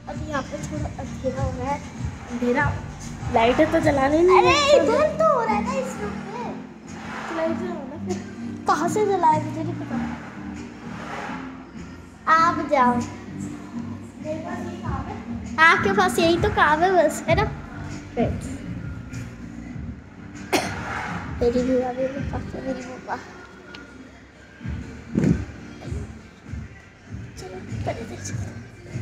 अभी यहाँ पे थोड़ा अंधेरा हो रहा है, अंधेरा लाइट तो जलाने नहीं। अरे इधर तो हो रहा है ना इस रूम में, लाइट जलाना फिर कहाँ से जलाए मुझे नहीं पता। आप जाओ, मेरे पास यही काम है, आपके पास यही तो काम है बस, है ना। मेरी भैया मेरे पास मेरी मम्मा। चलो पहले देख सकते हैं।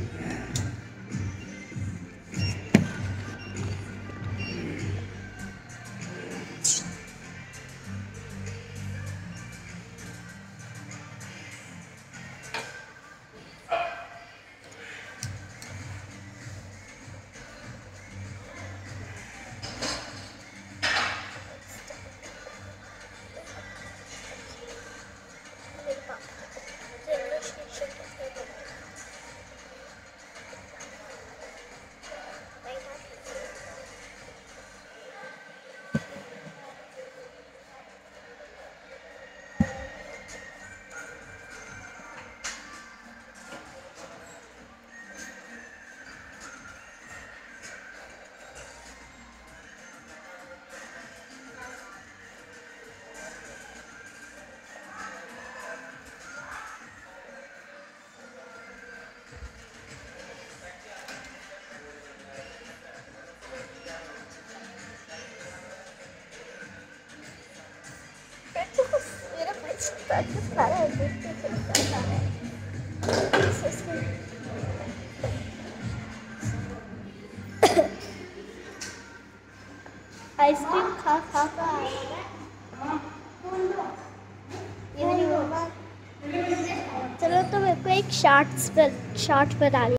आइसक्रीम खा खा कर चलो तो मेरे को एक शॉर्ट बना